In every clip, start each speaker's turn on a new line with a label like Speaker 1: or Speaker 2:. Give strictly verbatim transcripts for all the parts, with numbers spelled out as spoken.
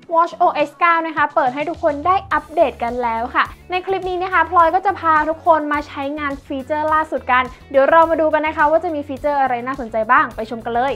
Speaker 1: Watch โอ เอส ไนน์ นะคะเปิดให้ทุกคนได้อัปเดตกันแล้วค่ะในคลิปนี้นะคะพลอยก็จะพาทุกคนมาใช้งานฟีเจอร์ล่าสุดกันเดี๋ยวเรามาดูกันนะคะว่าจะมีฟีเจอร์อะไรน่าสนใจบ้างไปชมกันเลย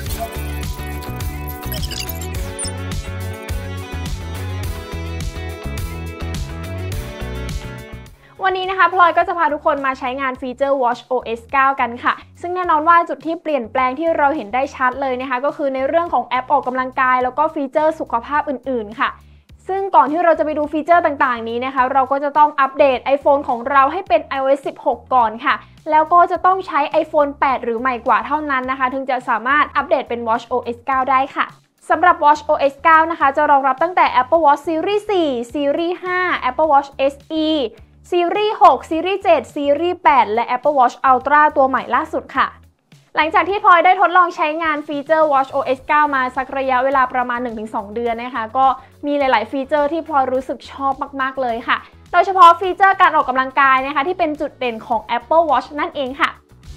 Speaker 1: วันนี้นะคะพลอยก็จะพาทุกคนมาใช้งานฟีเจอร์ Watch โอ เอส ไนน์ กันค่ะซึ่งแน่นอนว่าจุดที่เปลี่ยนแปลงที่เราเห็นได้ชัดเลยนะคะก็คือในเรื่องของแอปออกกำลังกายแล้วก็ฟีเจอร์สุขภาพอื่นๆค่ะซึ่งก่อนที่เราจะไปดูฟีเจอร์ต่างๆนี้นะคะเราก็จะต้องอัปเดต iPhone ของเราให้เป็น ไอ โอ เอส สิบหก ก่อนค่ะแล้วก็จะต้องใช้ iPhone แปด หรือใหม่กว่าเท่านั้นนะคะถึงจะสามารถอัปเดตเป็น Watch โอ เอส ไนน์ ได้ค่ะสำหรับ Watch โอ เอส ไนน์ นะคะจะรองรับตั้งแต่ Apple Watch Series สี่ Series ห้า Apple Watch เอส อี ซีรีส์ หก ซีรีส์ เจ็ด ซีรีส์ แปด และ Apple Watch Ultra ตัวใหม่ล่าสุดค่ะหลังจากที่พลอยได้ทดลองใช้งานฟีเจอร์ Watch โอ เอส ไนน์ มาสักระยะเวลาประมาณ หนึ่งถึงสอง เดือนนะคะก็มีหลายๆฟีเจอร์ที่พลอยรู้สึกชอบมากๆเลยค่ะโดยเฉพาะฟีเจอร์การออกกำลังกายนะคะที่เป็นจุดเด่นของ Apple Watch นั่นเองค่ะ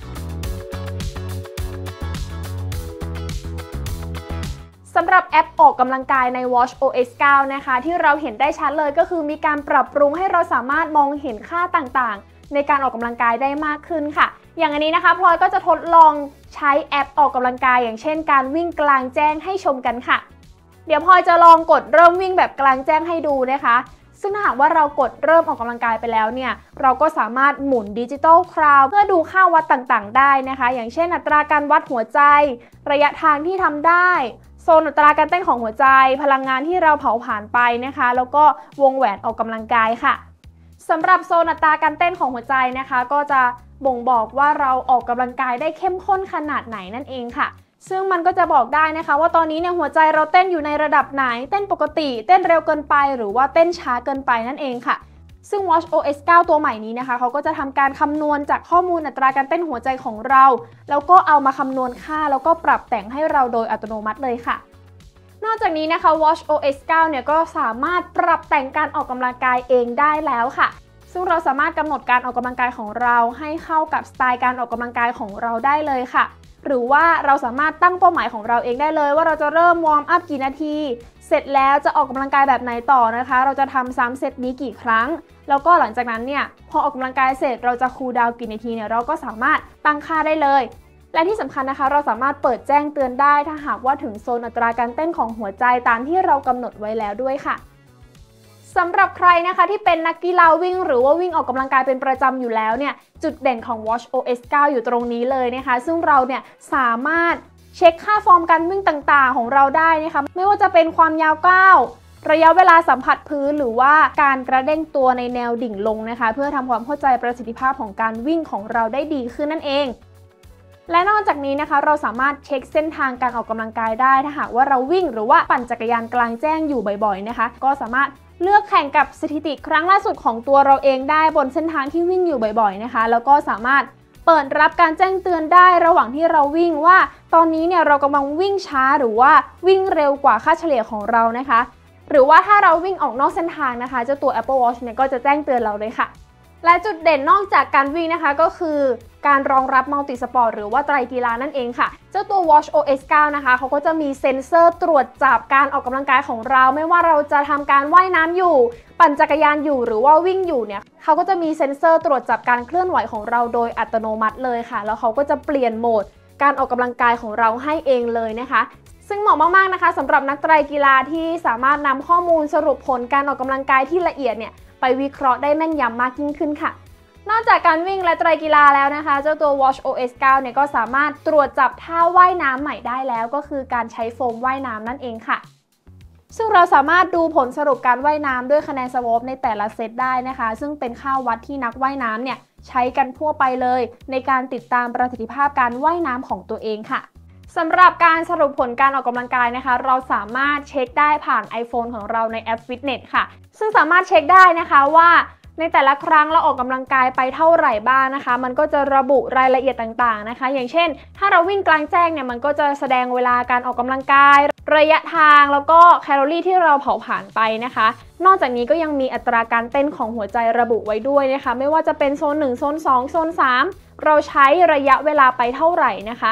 Speaker 1: สำหรับแอปออกกำลังกายใน Watch โอ เอส ไนน์ นะคะที่เราเห็นได้ชัดเลยก็คือมีการปรับปรุงให้เราสามารถมองเห็นค่าต่างๆในการออกกำลังกายได้มากขึ้นค่ะอย่างอันนี้นะคะพลอยก็จะทดลองใช้แอปออกกำลังกายอย่างเช่นการวิ่งกลางแจ้งให้ชมกันค่ะเดี๋ยวพลอยจะลองกดเริ่มวิ่งแบบกลางแจ้งให้ดูนะคะซึ่งถ้าหากว่าเรากดเริ่มออกกำลังกายไปแล้วเนี่ยเราก็สามารถหมุนดิจิทัลคราวเพื่อดูค่าวัดต่างๆได้นะคะอย่างเช่นอัตราการวัดหัวใจระยะทางที่ทำได้โซนอัตราการเต้นของหัวใจพลังงานที่เราเผาผลาญไปนะคะแล้วก็วงแหวนออกกำลังกายค่ะสำหรับโซนอัตราการเต้นของหัวใจนะคะก็จะบ่งบอกว่าเราออกกำลังกายได้เข้มข้นขนาดไหนนั่นเองค่ะซึ่งมันก็จะบอกได้นะคะว่าตอนนี้เนี่ยหัวใจเราเต้นอยู่ในระดับไหนเต้นปกติเต้นเร็วเกินไปหรือว่าเต้นช้าเกินไปนั่นเองค่ะซึ่ง Watch โอ เอส ไนน์ ตัวใหม่นี้นะคะเขาก็จะทำการคำนวณจากข้อมูลอัตราการเต้นหัวใจของเราแล้วก็เอามาคำนวณค่าแล้วก็ปรับแต่งให้เราโดยอัตโนมัติเลยค่ะนอกจากนี้นะคะ Watch โอ เอส ไนน์ เนี่ยก็สามารถปรับแต่งการออกกำลังกายเองได้แล้วค่ะซึ่งเราสามารถกำหนดการออกกำลังกายของเราให้เข้ากับสไตล์การออกกำลังกายของเราได้เลยค่ะหรือว่าเราสามารถตั้งเป้าหมายของเราเองได้เลยว่าเราจะเริ่มวอร์มอัพกี่นาทีเสร็จแล้วจะออกกำลังกายแบบไหนต่อนะคะเราจะทำซ้ำเซตนี้กี่ครั้งแล้วก็หลังจากนั้นเนี่ยพอออกกำลังกายเสร็จเราจะคูลดาวน์กี่นาทีเนี่ยเราก็สามารถตั้งค่าได้เลยและที่สำคัญนะคะเราสามารถเปิดแจ้งเตือนได้ถ้าหากว่าถึงโซนอัตราการเต้นของหัวใจตามที่เรากำหนดไว้แล้วด้วยค่ะสำหรับใครนะคะที่เป็นนักกีฬาวิ่งหรือว่าวิ่งออกกำลังกายเป็นประจำอยู่แล้วเนี่ยจุดเด่นของ Watch โอ เอส ไนน์ อยู่ตรงนี้เลยนะคะซึ่งเราเนี่ยสามารถเช็คค่าฟอร์มการวิ่งต่างๆของเราได้นะคะไม่ว่าจะเป็นความยาวก้าวระยะเวลาสัมผัสพื้นหรือว่าการกระเด้งตัวในแนวดิ่งลงนะคะเพื่อทำความเข้าใจประสิทธิภาพของการวิ่งของเราได้ดีขึ้นนั่นเองและนอกจากนี้นะคะเราสามารถเช็คเส้นทางการออกกำลังกายได้ถ้าหากว่าเราวิ่งหรือว่าปั่นจักรยานกลางแจ้งอยู่บ่อยๆนะคะก็สามารถเลือกแข่งกับสถิติครั้งล่าสุดของตัวเราเองได้บนเส้นทางที่วิ่งอยู่บ่อยๆนะคะแล้วก็สามารถเปิดรับการแจ้งเตือนได้ระหว่างที่เราวิ่งว่าตอนนี้เนี่ยเรากำลังวิ่งช้าหรือว่าวิ่งเร็วกว่าค่าเฉลี่ยของเรานะคะหรือว่าถ้าเราวิ่งออกนอกเส้นทางนะคะเจ้าตัว Apple Watch เนี่ยก็จะแจ้งเตือนเราเลยค่ะและจุดเด่นนอกจากการวิ่งนะคะก็คือการรองรับมัลติสปอร์ตหรือว่าไตรกีฬานั่นเองค่ะเจ้าตัว Watch โอ เอส ไนน์ นะคะเขาก็จะมีเซ็นเซอร์ตรวจจับการออกกำลังกายของเราไม่ว่าเราจะทำการว่ายน้ำอยู่ปั่นจักรยานอยู่หรือว่าวิ่งอยู่เนี่ยเขาก็จะมีเซ็นเซอร์ตรวจจับการเคลื่อนไหวของเราโดยอัตโนมัติเลยค่ะแล้วเขาก็จะเปลี่ยนโหมดการออกกำลังกายของเราให้เองเลยนะคะซึ่งเหมาะมากๆนะคะสำหรับนักไตรกีฬาที่สามารถนำข้อมูลสรุปผลการออกกำลังกายที่ละเอียดเนี่ยไปวิเคราะห์ได้แม่นยำมากยิ่งขึ้นค่ะนอกจากการวิ่งและไตรกีฬาแล้วนะคะเจ้าตัว Watch โอ เอส ไนน์ เนี่ยก็สามารถตรวจจับท่าว่ายน้ำใหม่ได้แล้วก็คือการใช้โฟมว่ายน้ำนั่นเองค่ะซึ่งเราสามารถดูผลสรุปการว่ายน้ำด้วยคะแนนสวอปในแต่ละเซตได้นะคะซึ่งเป็นค่าวัดที่นักว่ายน้ำเนี่ยใช้กันทั่วไปเลยในการติดตามประสิทธิภาพการว่ายน้ำของตัวเองค่ะสำหรับการสรุปผลการออกกำลังกายนะคะเราสามารถเช็คได้ผ่าน iPhone ของเราในแอป Fitness ค่ะซึ่งสามารถเช็คได้นะคะว่าในแต่ละครั้งเราออกกำลังกายไปเท่าไหร่บ้างนะคะมันก็จะระบุรายละเอียดต่างๆนะคะอย่างเช่นถ้าเราวิ่งกลางแจ้งเนี่ยมันก็จะแสดงเวลาการออกกำลังกายระยะทางแล้วก็แคลอรี่ที่เราเผาผลาญไปนะคะนอกจากนี้ก็ยังมีอัตราการเต้นของหัวใจระบุไว้ด้วยนะคะไม่ว่าจะเป็นโซนหนึ่งโซนสองโซนสามเราใช้ระยะเวลาไปเท่าไหร่นะคะ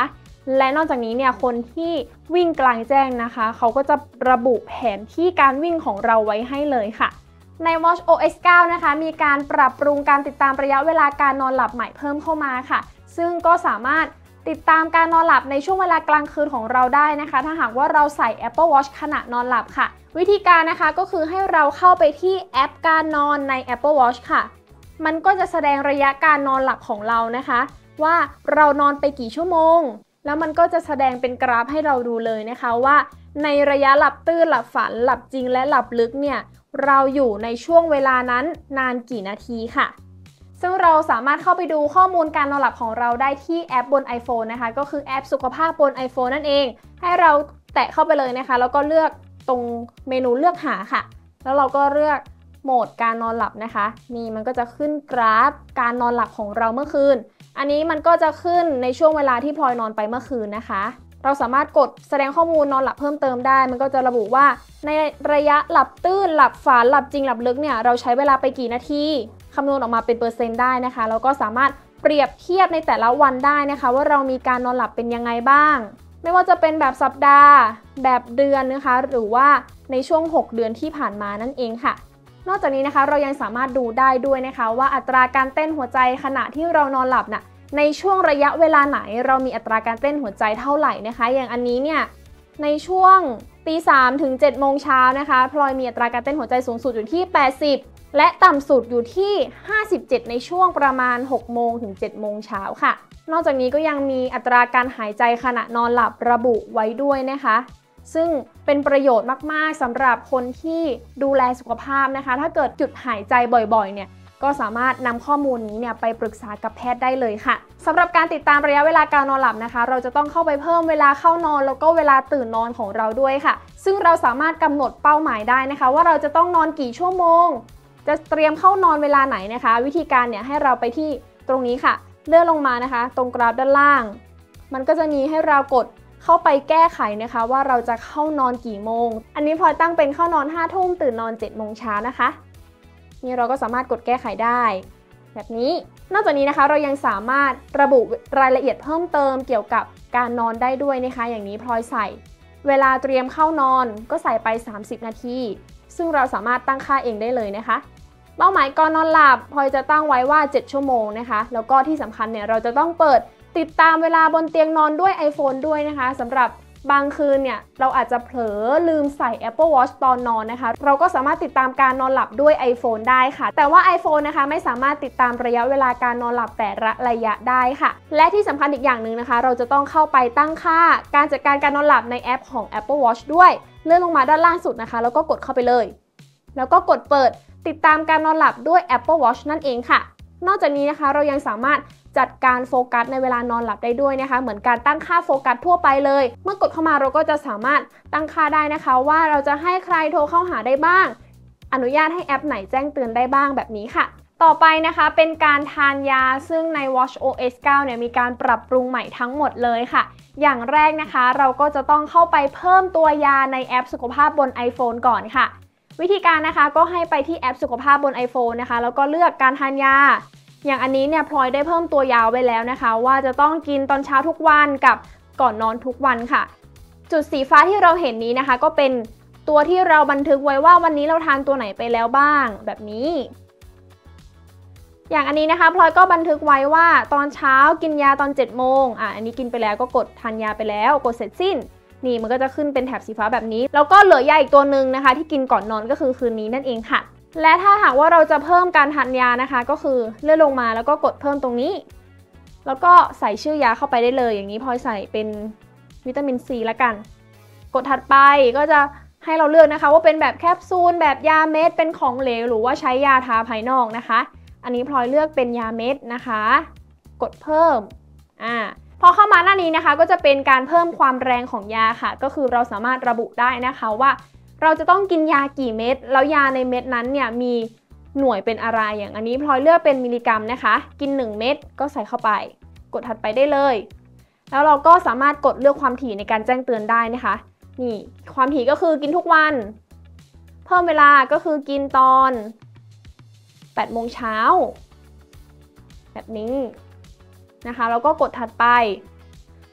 Speaker 1: และนอกจากนี้เนี่ยคนที่วิ่งกลางแจ้งนะคะเขาก็จะระบุแผนที่การวิ่งของเราไว้ให้เลยค่ะใน Watch โอ เอส เก้า นะคะมีการปรับปรุงการติดตามระยะเวลาการนอนหลับใหม่เพิ่มเข้ามาค่ะซึ่งก็สามารถติดตามการนอนหลับในช่วงเวลากลางคืนของเราได้นะคะถ้าหากว่าเราใส่ Apple Watch ขณะนอนหลับค่ะวิธีการนะคะก็คือให้เราเข้าไปที่แอปการนอนใน Apple Watch ค่ะมันก็จะแสดงระยะการนอนหลับของเรานะคะว่าเรานอนไปกี่ชั่วโมงแล้วมันก็จะแสดงเป็นกราฟให้เราดูเลยนะคะว่าในระยะหลับตื่นหลับฝันหลับจริงและหลับลึกเนี่ยเราอยู่ในช่วงเวลานั้นนานกี่นาทีค่ะซึ่งเราสามารถเข้าไปดูข้อมูลการนอนหลับของเราได้ที่แอปบน iPhone นะคะก็คือแอปสุขภาพบน iPhone นั่นเองให้เราแตะเข้าไปเลยนะคะแล้วก็เลือกตรงเมนูเลือกหาค่ะแล้วเราก็เลือกโหมดการนอนหลับนะคะนี่มันก็จะขึ้นกราฟการนอนหลับของเราเมื่อคืนอันนี้มันก็จะขึ้นในช่วงเวลาที่พลอยนอนไปเมื่อคืนนะคะเราสามารถกดแสดงข้อมูลนอนหลับเพิ่มเติมได้มันก็จะระบุว่าในระยะหลับตื่นหลับฝันหลับจริงหลับลึกเนี่ยเราใช้เวลาไปกี่นาทีคำนวณออกมาเป็นเปอร์เซ็นต์ได้นะคะแล้วก็สามารถเปรียบเทียบในแต่ละวันได้นะคะว่าเรามีการนอนหลับเป็นยังไงบ้างไม่ว่าจะเป็นแบบสัปดาห์แบบเดือนนะคะหรือว่าในช่วงหกเดือนที่ผ่านมานั่นเองค่ะนอกจากนี้นะคะเรายังสามารถดูได้ด้วยนะคะว่าอัตราการเต้นหัวใจขณะที่เรานอนหลับน่ะในช่วงระยะเวลาไหนเรามีอัตราการเต้นหัวใจเท่าไหร่นะคะอย่างอันนี้เนี่ยในช่วงตีสามถึงเจ็ดโมงเช้านะคะพลอยมีอัตราการเต้นหัวใจสูงสุดอยู่ที่แปดสิบและต่ำสุดอยู่ที่ห้าสิบเจ็ดในช่วงประมาณหกโมงถึงเจ็ดโมงเช้าค่ะนอกจากนี้ก็ยังมีอัตราการหายใจขณะนอนหลับระบุไว้ด้วยนะคะซึ่งเป็นประโยชน์มากๆสำหรับคนที่ดูแลสุขภาพนะคะถ้าเกิดหยุดหายใจบ่อยๆเนี่ยก็สามารถนำข้อมูลนี้เนี่ยไปปรึกษากับแพทย์ได้เลยค่ะสำหรับการติดตามระยะเวลาการนอนหลับนะคะเราจะต้องเข้าไปเพิ่มเวลาเข้านอนแล้วก็เวลาตื่นนอนของเราด้วยค่ะซึ่งเราสามารถกำหนดเป้าหมายได้นะคะว่าเราจะต้องนอนกี่ชั่วโมงจะเตรียมเข้านอนเวลาไหนนะคะวิธีการเนี่ยให้เราไปที่ตรงนี้ค่ะเลื่อนลงมานะคะตรงกราฟด้านล่างมันก็จะมีให้เรากดเข้าไปแก้ไขนะคะว่าเราจะเข้านอนกี่โมงอันนี้พลอยตั้งเป็นเข้านอนห้าทุ่มตื่นนอนเจ็ดโมงเช้านะคะนี่เราก็สามารถกดแก้ไขได้แบบนี้นอกจากนี้นะคะเรายังสามารถระบุรายละเอียดเพิ่มเติมเกี่ยวกับการนอนได้ด้วยนะคะอย่างนี้พลอยใส่เวลาเตรียมเข้านอนก็ใส่ไปสามสิบนาทีซึ่งเราสามารถตั้งค่าเองได้เลยนะคะเป้าหมายก่อนนอนหลับพลอยจะตั้งไว้ว่าเจ็ดชั่วโมงนะคะแล้วก็ที่สำคัญเนี่ยเราจะต้องเปิดติดตามเวลาบนเตียงนอนด้วย iPhone ด้วยนะคะสำหรับบางคืนเนี่ยเราอาจจะเผลอลืมใส่ Apple Watch ตอนนอนนะคะเราก็สามารถติดตามการนอนหลับด้วย iPhone ได้ค่ะแต่ว่า iPhone นะคะไม่สามารถติดตามระยะเวลาการนอนหลับแต่ละระยะได้ค่ะและที่สำคัญอีกอย่างหนึ่งนะคะเราจะต้องเข้าไปตั้งค่าการจัดการการนอนหลับในแอปของ Apple Watch ด้วยเลื่อนลงมาด้านล่างสุดนะคะแล้วก็กดเข้าไปเลยแล้วก็กดเปิดติดตามการนอนหลับด้วย Apple Watch นั่นเองค่ะนอกจากนี้นะคะเรายังสามารถจัดการโฟกัสในเวลานอนหลับได้ด้วยนะคะเหมือนการตั้งค่าโฟกัสทั่วไปเลยเมื่อกดเข้ามาเราก็จะสามารถตั้งค่าได้นะคะว่าเราจะให้ใครโทรเข้าหาได้บ้างอนุญาตให้แอปไหนแจ้งเตือนได้บ้างแบบนี้ค่ะต่อไปนะคะเป็นการทานยาซึ่งใน Watch โอ เอส เก้า เนี่ยมีการปรับปรุงใหม่ทั้งหมดเลยค่ะอย่างแรกนะคะเราก็จะต้องเข้าไปเพิ่มตัวยาในแอปสุขภาพบน iPhone ก่อนค่ะวิธีการนะคะก็ให้ไปที่แอปสุขภาพบน iPhone นะคะแล้วก็เลือกการทานยาอย่างอันนี้เนี่ยพลอยได้เพิ่มตัวยาไว้แล้วนะคะว่าจะต้องกินตอนเช้าทุกวันกับก่อนนอนทุกวันค่ะจุดสีฟ้าที่เราเห็นนี้นะคะก็เป็นตัวที่เราบันทึกไว้ว่าวันนี้เราทานตัวไหนไปแล้วบ้างแบบนี้อย่างอันนี้นะคะพลอยก็บันทึกไว้ว่าตอนเช้ากินยาตอนเจ็ดโมงอ่ะอันนี้กินไปแล้วก็กดทานยาไปแล้วกดเสร็จสิ้นนี่มันก็จะขึ้นเป็นแถบสีฟ้าแบบนี้แล้วก็เหลือยาอีกตัวหนึ่งนะคะที่กินก่อนนอนก็คือคืนนี้นั่นเองค่ะและถ้าหากว่าเราจะเพิ่มการทานยานะคะก็คือเลื่อนลงมาแล้วก็กดเพิ่มตรงนี้แล้วก็ใส่ชื่อยาเข้าไปได้เลยอย่างนี้พลอยใส่เป็นวิตามินซีละกันกดถัดไปก็จะให้เราเลือกนะคะว่าเป็นแบบแคปซูลแบบยาเม็ดเป็นของเหลวหรือว่าใช้ยาทาภายนอกนะคะอันนี้พลอยเลือกเป็นยาเม็ดนะคะกดเพิ่มอ่าพอเข้ามาหน้านี้นะคะก็จะเป็นการเพิ่มความแรงของยาค่ะก็คือเราสามารถระบุได้นะคะว่าเราจะต้องกินยากี่เม็ดแล้วยาในเม็ดนั้นเนี่ยมีหน่วยเป็นอะไรอย่างอันนี้พลอยเลือกเป็นมิลลิกรัมนะคะกินหนึ่งเม็ดก็ใส่เข้าไปกดถัดไปได้เลยแล้วเราก็สามารถกดเลือกความถี่ในการแจ้งเตือนได้นะคะนี่ความถี่ก็คือกินทุกวันเพิ่มเวลาก็คือกินตอนแปดโมงเช้าแบบนี้นะคะแล้วก็กดถัดไป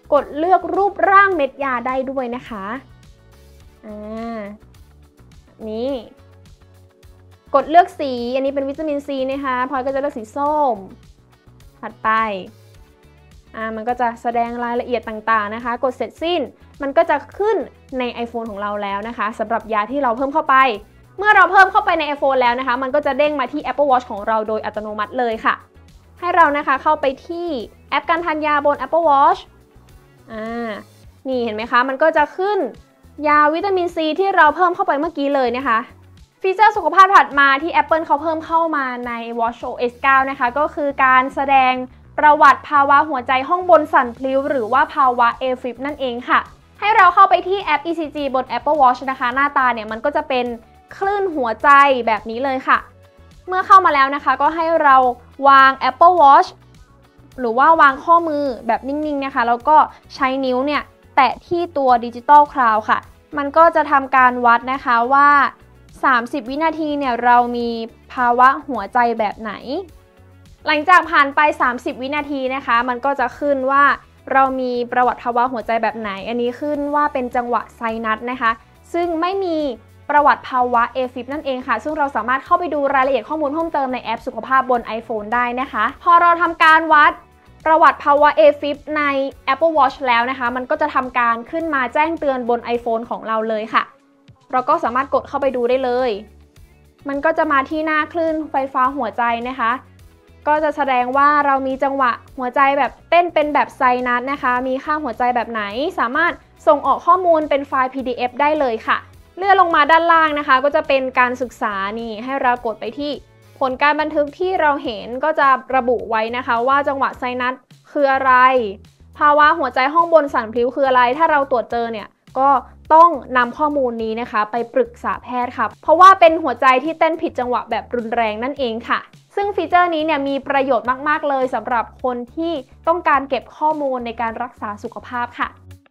Speaker 1: กดเลือกรูปร่างเม็ดยาได้ด้วยนะคะอ่านี่กดเลือกสีอันนี้เป็นวิตามินซีนะคะพลอยก็จะเลือกสีส้มถัดไปอ่ามันก็จะแสดงรายละเอียดต่างๆนะคะกดเสร็จสิ้นมันก็จะขึ้นใน iPhone ของเราแล้วนะคะสำหรับยาที่เราเพิ่มเข้าไปเมื่อเราเพิ่มเข้าไปใน iPhone แล้วนะคะมันก็จะเด้งมาที่ Apple Watch ของเราโดยอัตโนมัติเลยค่ะให้เรานะคะเข้าไปที่แอปการทานยาบน Apple Watch อ่านี่เห็นไหมคะมันก็จะขึ้นยาวิตามินซีที่เราเพิ่มเข้าไปเมื่อกี้เลยนะคะฟีเจอร์สุขภาพถัดมาที่ Apple เขาเพิ่มเข้ามาใน Watch โอ เอส ไนน์ นะคะก็คือการแสดงประวัติภาวะหัวใจห้องบนสั่นพลิ้วหรือว่าภาวะ เอ เอฟ ไอ นั่นเองค่ะให้เราเข้าไปที่แอป อี ซี จี บน Apple Watch นะคะหน้าตาเนี่ยมันก็จะเป็นคลื่นหัวใจแบบนี้เลยค่ะเมื่อเข้ามาแล้วนะคะก็ให้เราวาง Apple Watch หรือว่าวางข้อมือแบบนิ่งๆนะคะแล้วก็ใช้นิ้วเนี่ยแตะที่ตัว Digital Crown ค่ะมันก็จะทำการวัดนะคะว่าสามสิบวินาทีเนี่ยเรามีภาวะหัวใจแบบไหนหลังจากผ่านไปสามสิบวินาทีนะคะมันก็จะขึ้นว่าเรามีประวัติภาวะหัวใจแบบไหนอันนี้ขึ้นว่าเป็นจังหวะไซนัสนะคะซึ่งไม่มีประวัติภาวะ เอ เอฟ ไอ นั่นเองค่ะซึ่งเราสามารถเข้าไปดูรายละเอียดข้อมูลเพิ่มเติมในแอปสุขภาพบน iPhone ได้นะคะพอเราทำการวัดประวัติภาวะ เอ เอฟ ไอ ใน Apple Watch แล้วนะคะมันก็จะทำการขึ้นมาแจ้งเตือนบน iPhone ของเราเลยค่ะเราก็สามารถกดเข้าไปดูได้เลยมันก็จะมาที่หน้าคลื่นไฟฟ้าหัวใจนะคะก็จะแสดงว่าเรามีจังหวะหัวใจแบบเต้นเป็นแบบไซนัสนะคะมีค่าหัวใจแบบไหนสามารถส่งออกข้อมูลเป็นไฟล์ พี ดี เอฟ ได้เลยค่ะเลื่อนลงมาด้านล่างนะคะก็จะเป็นการศึกษานี่ให้เรากดไปที่ผลการบันทึกที่เราเห็นก็จะระบุไว้นะคะว่าจังหวะไซนัสคืออะไรภาวะหัวใจห้องบนสั่นพลิ้วคืออะไรถ้าเราตรวจเจอเนี่ยก็ต้องนำข้อมูลนี้นะคะไปปรึกษาแพทย์ค่ะเพราะว่าเป็นหัวใจที่เต้นผิดจังหวะแบบรุนแรงนั่นเองค่ะซึ่งฟีเจอร์นี้เนี่ยมีประโยชน์มากๆเลยสำหรับคนที่ต้องการเก็บข้อมูลในการรักษาสุขภาพค่ะ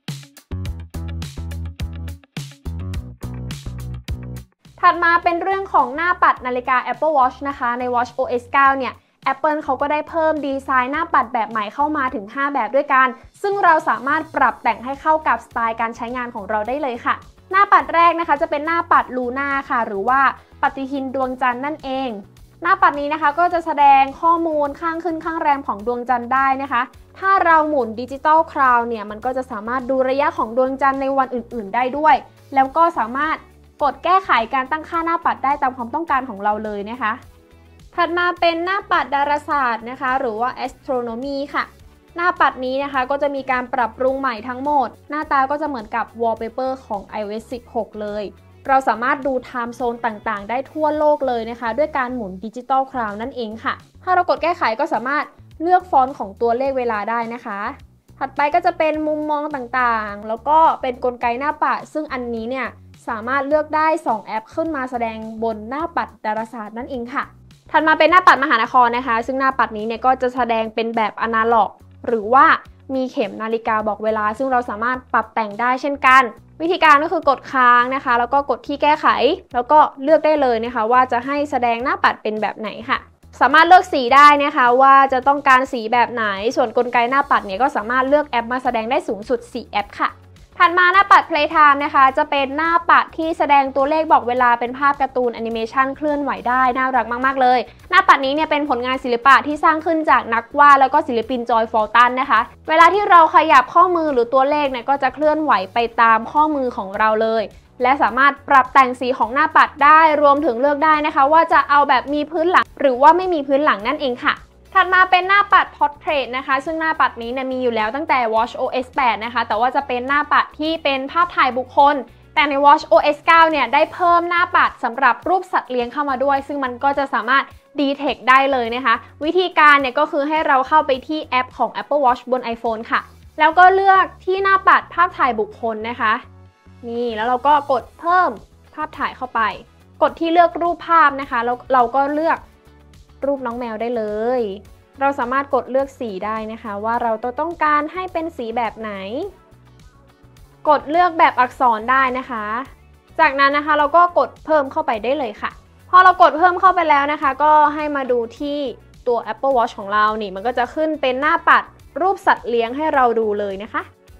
Speaker 1: ถัดมาเป็นเรื่องของหน้าปัดนาฬิกา Apple Watch นะคะใน Watch โอ เอส ไนน์ เนี่ย Apple เขาก็ได้เพิ่มดีไซน์หน้าปัดแบบใหม่เข้ามาถึงห้าแบบด้วยกันซึ่งเราสามารถปรับแต่งให้เข้ากับสไตล์การใช้งานของเราได้เลยค่ะหน้าปัดแรกนะคะจะเป็นหน้าปัดลูน่าค่ะหรือว่าปฏิทินดวงจันทร์นั่นเองหน้าปัดนี้นะคะก็จะแสดงข้อมูลข้างขึ้นข้างแรมของดวงจันทร์ได้นะคะถ้าเราหมุนดิจิตอลคราวเนี่ยมันก็จะสามารถดูระยะของดวงจันทร์ในวันอื่นๆได้ด้วยแล้วก็สามารถกดแก้ไขการตั้งค่าหน้าปัดได้ตามความต้องการของเราเลยนะคะถัดมาเป็นหน้าปัดดาราศาสตร์นะคะหรือว่า astronomy ค่ะหน้าปัดนี้นะคะก็จะมีการปรับปรุงใหม่ทั้งหมดหน้าตาก็จะเหมือนกับ wallpaper ของ ไอ โอ เอส สิบหกเลยเราสามารถดู time zone ต่างๆได้ทั่วโลกเลยนะคะด้วยการหมุนดิจิตอลคราวนั่นเองค่ะถ้าเรากดแก้ไขก็สามารถเลือกฟอนต์ของตัวเลขเวลาได้นะคะถัดไปก็จะเป็นมุมมองต่างๆแล้วก็เป็นกลไกหน้าปัดซึ่งอันนี้เนี่ยสามารถเลือกได้สองแอปขึ้นมาแสดงบนหน้าปัดดาราศาสตร์นั่นเองค่ะถัดมาเป็นหน้าปัดมหานครนะคะซึ่งหน้าปัดนี้เนี่ยก็จะแสดงเป็นแบบอนาล็อกหรือว่ามีเข็มนาฬิกาบอกเวลาซึ่งเราสามารถปรับแต่งได้เช่นกันวิธีการก็คือกดค้างนะคะแล้วก็กดที่แก้ไขแล้วก็เลือกได้เลยนะคะว่าจะให้แสดงหน้าปัดเป็นแบบไหนค่ะสามารถเลือกสีได้นะคะว่าจะต้องการสีแบบไหนส่วนกลไกหน้าปัดเนี่ยก็สามารถเลือกแอปมาแสดงได้สูงสุดสี่แอปค่ะถัดมาหน้าปัด Playtime นะคะจะเป็นหน้าปัดที่แสดงตัวเลขบอกเวลาเป็นภาพการ์ตูนแอนิเมชันเคลื่อนไหวได้น่ารักมากๆเลยหน้าปัดนี้เนี่ยเป็นผลงานศิลปะที่สร้างขึ้นจากนักวาดแล้วก็ศิลปินจอยฟอลตันนะคะเวลาที่เราขยับข้อมือหรือตัวเลขเนี่ยก็จะเคลื่อนไหวไปตามข้อมือของเราเลยและสามารถปรับแต่งสีของหน้าปัดได้รวมถึงเลือกได้นะคะว่าจะเอาแบบมีพื้นหลังหรือว่าไม่มีพื้นหลังนั่นเองค่ะถัดมาเป็นหน้าปัด Portrait นะคะซึ่งหน้าปัดนี้เนี่ยมีอยู่แล้วตั้งแต่ Watch โอ เอส แปด นะคะแต่ว่าจะเป็นหน้าปัดที่เป็นภาพถ่ายบุคคลแต่ใน Watch โอ เอส ไนน์ เนี่ยได้เพิ่มหน้าปัดสำหรับรูปสัตว์เลี้ยงเข้ามาด้วยซึ่งมันก็จะสามารถ detect ได้เลยนะคะวิธีการเนี่ยก็คือให้เราเข้าไปที่แอปของ Apple Watch บน iPhone ค่ะแล้วก็เลือกที่หน้าปัดภาพถ่ายบุคคลนะคะนี่แล้วเราก็กดเพิ่มภาพถ่ายเข้าไปกดที่เลือกรูปภาพนะคะแล้วเราก็เลือกรูปน้องแมวได้เลยเราสามารถกดเลือกสีได้นะคะว่าเราต้องการให้เป็นสีแบบไหนกดเลือกแบบอักษรได้นะคะจากนั้นนะคะเราก็กดเพิ่มเข้าไปได้เลยค่ะพอเรากดเพิ่มเข้าไปแล้วนะคะก็ให้มาดูที่ตัว Apple Watch ของเรานี่มันก็จะขึ้นเป็นหน้าปัดรูปสัตว์เลี้ยงให้เราดูเลยนะคะ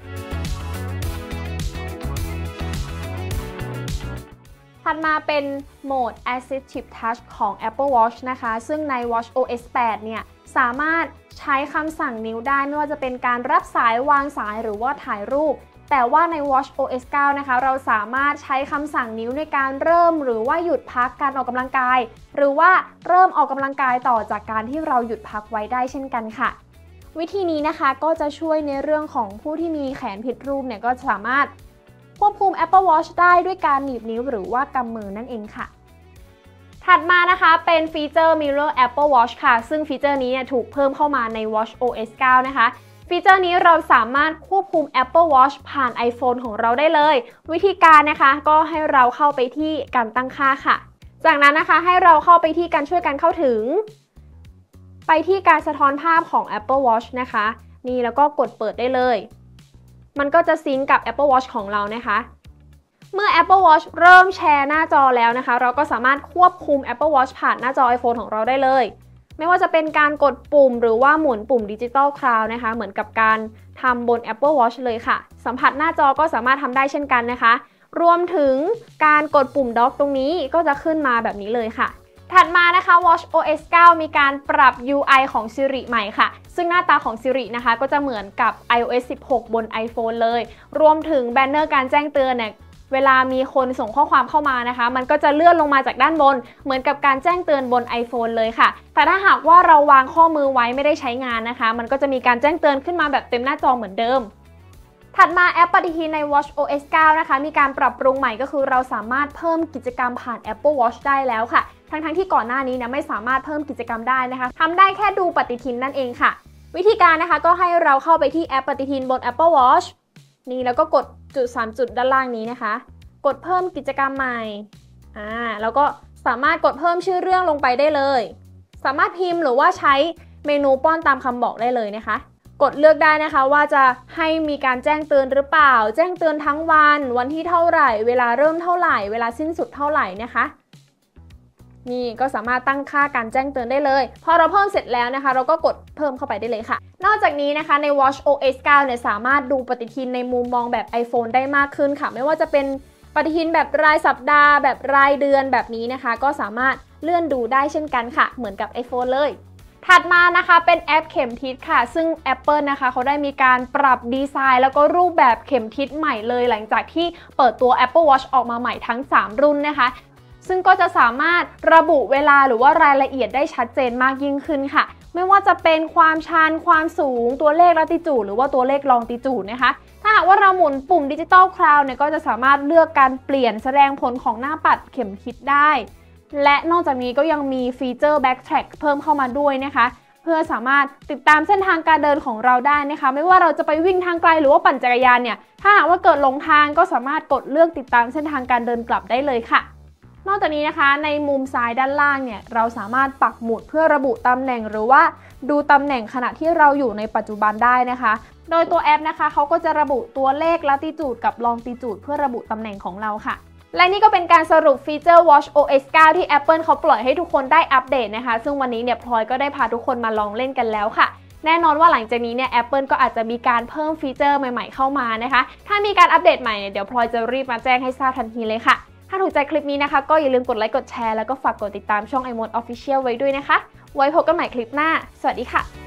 Speaker 1: ถัดมาเป็นโหมด Assistive Touch ของ Apple Watch นะคะซึ่งใน watchOS แปดเนี่ยสามารถใช้คำสั่งนิ้วได้ไม่ว่าจะเป็นการรับสายวางสายหรือว่าถ่ายรูปแต่ว่าใน watchOS เก้านะคะเราสามารถใช้คำสั่งนิ้วในการเริ่มหรือว่าหยุดพักการออกกำลังกายหรือว่าเริ่มออกกำลังกายต่อจากการที่เราหยุดพักไว้ได้เช่นกันค่ะวิธีนี้นะคะก็จะช่วยในเรื่องของผู้ที่มีแขนผิดรูปเนี่ยก็สามารถควบคุม Apple Watch ได้ด้วยการหนีบนิ้วหรือว่ากำมือนั่นเองค่ะถัดมานะคะเป็นฟีเจอร์ Mirror Apple Watch ค่ะซึ่งฟีเจอร์นี้เนี่ยถูกเพิ่มเข้ามาใน watchOS เก้านะคะฟีเจอร์นี้เราสามารถควบคุม Apple Watch ผ่าน iPhone ของเราได้เลยวิธีการนะคะก็ให้เราเข้าไปที่การตั้งค่าค่ะจากนั้นนะคะให้เราเข้าไปที่การช่วยการเข้าถึงไปที่การสะท้อนภาพของ Apple Watch นะคะนี่แล้วก็กดเปิดได้เลยมันก็จะซิงก์กับ Apple Watch ของเรานะคะเมื่อ Apple Watch เริ่มแชร์หน้าจอแล้วนะคะเราก็สามารถควบคุม Apple Watch ผ่านหน้าจอ iPhone ของเราได้เลยไม่ว่าจะเป็นการกดปุ่มหรือว่าหมุนปุ่ม Digital Crown นะคะเหมือนกับการทำบน Apple Watch เลยค่ะสัมผัสหน้าจอก็สามารถทำได้เช่นกันนะคะรวมถึงการกดปุ่ม Dock ตรงนี้ก็จะขึ้นมาแบบนี้เลยค่ะถัดมานะคะ watchOS เก้ามีการปรับ ยู ไอ ของ Siri ใหม่ค่ะซึ่งหน้าตาของ Siri นะคะก็จะเหมือนกับ iOS สิบหก บน iPhone เลยรวมถึงแบนเนอร์การแจ้งเตือนเนี่ยเวลามีคนส่งข้อความเข้ามานะคะมันก็จะเลื่อนลงมาจากด้านบนเหมือนกับการแจ้งเตือนบน iPhone เลยค่ะแต่ถ้าหากว่าเราวางข้อมือไว้ไม่ได้ใช้งานนะคะมันก็จะมีการแจ้งเตือนขึ้นมาแบบเต็มหน้าจอเหมือนเดิมถัดมาแอปปฏิทินใน watchOS เก้านะคะมีการปรับปรุงใหม่ก็คือเราสามารถเพิ่มกิจกรรมผ่าน Apple Watch ได้แล้วค่ะทั้งๆที่ก่อนหน้านี้เนี่ยไม่สามารถเพิ่มกิจกรรมได้นะคะทำได้แค่ดูปฏิทินนั่นเองค่ะวิธีการนะคะก็ให้เราเข้าไปที่แอปปฏิทินบน Apple Watch นี่แล้วก็กดจุดสามจุดด้านล่างนี้นะคะกดเพิ่มกิจกรรมใหม่อ่าแล้วก็สามารถกดเพิ่มชื่อเรื่องลงไปได้เลยสามารถพิมพ์หรือว่าใช้เมนูป้อนตามคำบอกได้เลยนะคะกดเลือกได้นะคะว่าจะให้มีการแจ้งเตือนหรือเปล่าแจ้งเตือนทั้งวันวันที่เท่าไหร่เวลาเริ่มเท่าไหร่เวลาสิ้นสุดเท่าไหร่นะคะนี่ก็สามารถตั้งค่าการแจ้งเตือนได้เลยพอเราเพิ่มเสร็จแล้วนะคะเราก็กดเพิ่มเข้าไปได้เลยค่ะนอกจากนี้นะคะใน watchOS เก้าเนี่ยสามารถดูปฏิทินในมุมมองแบบ iPhone ได้มากขึ้นค่ะไม่ว่าจะเป็นปฏิทินแบบรายสัปดาห์แบบรายเดือนแบบนี้นะคะก็สามารถเลื่อนดูได้เช่นกันค่ะเหมือนกับ iPhone เลยถัดมานะคะเป็นแอปเข็มทิศค่ะซึ่ง Apple นะคะเขาได้มีการปรับดีไซน์แล้วก็รูปแบบเข็มทิศใหม่เลยหลังจากที่เปิดตัว Apple Watch ออกมาใหม่ทั้งสามรุ่นนะคะซึ่งก็จะสามารถระบุเวลาหรือว่ารายละเอียดได้ชัดเจนมากยิ่งขึ้นค่ะไม่ว่าจะเป็นความชันความสูงตัวเลขลัติจูดหรือว่าตัวเลขลองติจูดนะคะถ้าหากว่าเราหมุนปุ่ม Digital Crown เนี่ยก็จะสามารถเลือกการเปลี่ยนแสดงผลของหน้าปัดเข็มทิศได้และนอกจากนี้ก็ยังมีฟีเจอร์ Backtrack เพิ่มเข้ามาด้วยนะคะเพื่อสามารถติดตามเส้นทางการเดินของเราได้นะคะไม่ว่าเราจะไปวิ่งทางไกลหรือว่าปั่นจักรยานเนี่ยถ้าหากว่าเกิดหลงทางก็สามารถกดเลือกติดตามเส้นทางการเดินกลับได้เลยค่ะนอกจากนี้นะคะในมุมซ้ายด้านล่างเนี่ยเราสามารถปักหมุดเพื่อระบุตำแหน่งหรือว่าดูตำแหน่งขณะที่เราอยู่ในปัจจุบันได้นะคะโดยตัวแอปนะคะเขาก็จะระบุตัวเลขลัติจูดกับลองติจูดเพื่อระบุตำแหน่งของเราค่ะและนี่ก็เป็นการสรุปฟีเจอร์ watchOS เก้าที่ Apple เขาปล่อยให้ทุกคนได้อัปเดตนะคะซึ่งวันนี้เนี่ยพลอยก็ได้พาทุกคนมาลองเล่นกันแล้วค่ะแน่นอนว่าหลังจากนี้เนี่ย Apple ก็อาจจะมีการเพิ่มฟีเจอร์ใหม่ๆเข้ามานะคะถ้ามีการอัปเดตใหม่เนี่ยเดี๋ยวพลอยจะรีบมาแจ้งให้ทราบทันทีเลยค่ะถ้าถูกใจคลิปนี้นะคะก็อย่าลืมกดไลค์กดแชร์แล้วก็ฝากกดติดตามช่อง iMode Official ไว้ด้วยนะคะไว้พบกันใหม่คลิปหน้าสวัสดีค่ะ